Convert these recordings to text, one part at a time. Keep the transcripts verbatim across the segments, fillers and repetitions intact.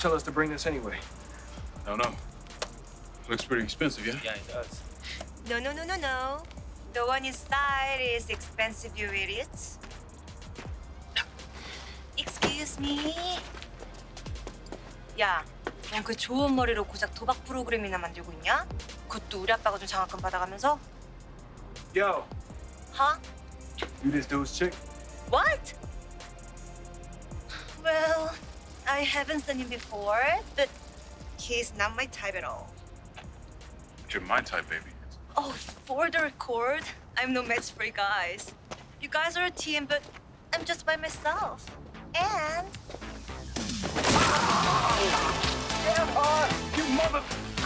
tell us to bring this anyway? No, no. Looks pretty expensive, yeah? Yeah, it does. No, no, no, no, no. The one inside is expensive, you idiots. Excuse me. 야, 넌 그 좋은 머리로 고작 도박 프로그램이나 만들고 있냐? 그것도 우리 아빠가 준 장학금 받아가면서? Yo, Huh? you this dude's chick? What? Well, I haven't seen him before, but he's not my type at all. But you're my type, baby. Oh, for the record, I'm no match for you guys. You guys are a team, but I'm just by myself. And You mother...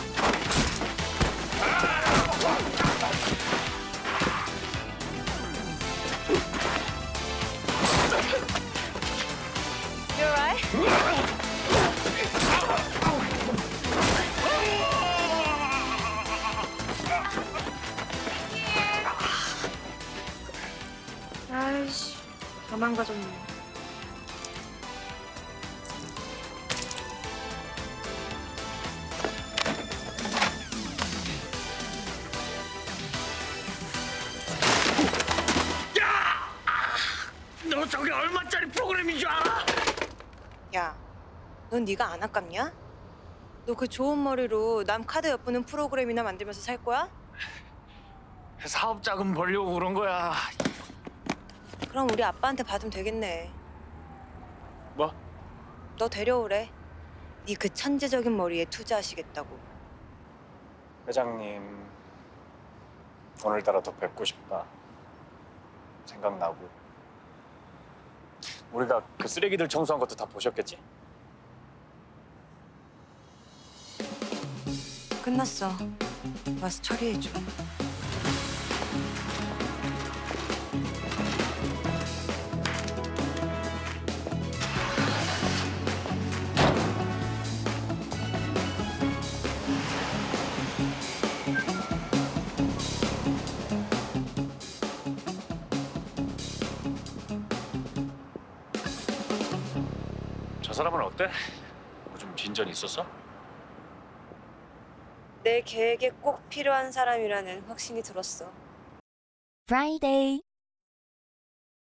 you alright? 아이씨, 다 망가졌네. 너 저게 얼마짜리 프로그램인 줄 알아? 야, 넌 네가 안 아깝냐? 너 그 좋은 머리로 남 카드 엿보는 프로그램이나 만들면서 살 거야? 사업 자금 벌려고 그런 거야. 그럼 우리 아빠한테 받으면 되겠네. 뭐? 너 데려오래. 네 그 천재적인 머리에 투자하시겠다고. 회장님, 오늘따라 더 뵙고 싶다. 생각나고. 우리가 그 쓰레기들 청소한 것도 다 보셨겠지? 끝났어. 와서 처리해줘. 저 사람은 어때? 뭐 좀 진전이 있었어? 내 계획에 꼭 필요한 사람이라는 확신이 들었어. Friday.